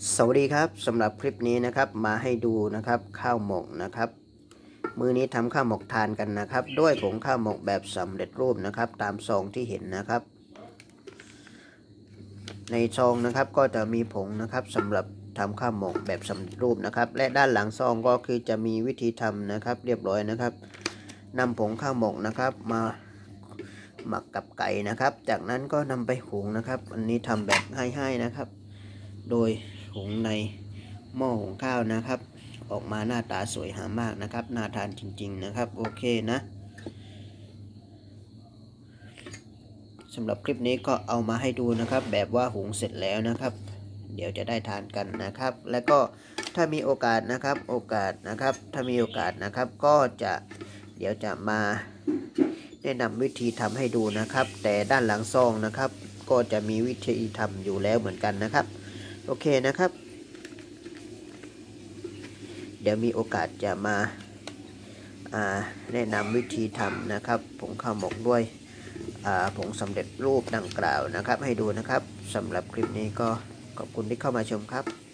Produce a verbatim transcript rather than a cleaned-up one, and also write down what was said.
สวัสดีครับสำหรับคลิปนี้นะครับมาให้ดูนะครับข้าวหมกนะครับมื้อนี้ทำข้าวหมกทานกันนะครับด้วยผงข้าวหมกแบบสำเร็จรูปนะครับตามซองที่เห็นนะครับในซองนะครับก็จะมีผงนะครับสำหรับทำข้าวหมกแบบสำเร็จรูปนะครับและด้านหลังซองก็คือจะมีวิธีทำนะครับเรียบร้อยนะครับนำผงข้าวหมกนะครับมาหมักกับไก่นะครับจากนั้นก็นำไปหุงนะครับอันนี้ทำแบบให้ๆนะครับโดยหุงในหม้อหุงข้าวนะครับออกมาหน้าตาสวยหามากนะครับน่าทานจริงๆนะครับโอเคนะสำหรับคลิปนี้ก็เอามาให้ดูนะครับแบบว่าหุงเสร็จแล้วนะครับเดี๋ยวจะได้ทานกันนะครับแล้วก็ถ้ามีโอกาสนะครับโอกาสนะครับถ้ามีโอกาสนะครับก็จะเดี๋ยวจะมาแนะนำวิธีทำให้ดูนะครับแต่ด้านหลังซองนะครับก็จะมีวิธีทำอยู่แล้วเหมือนกันนะครับโอเคนะครับเดี๋ยวมีโอกาสจะมาแนะนำวิธีทำนะครับผงข้าวหมกด้วยผงสำเร็จรูปดังกล่าวนะครับให้ดูนะครับสำหรับคลิปนี้ก็ขอบคุณที่เข้ามาชมครับ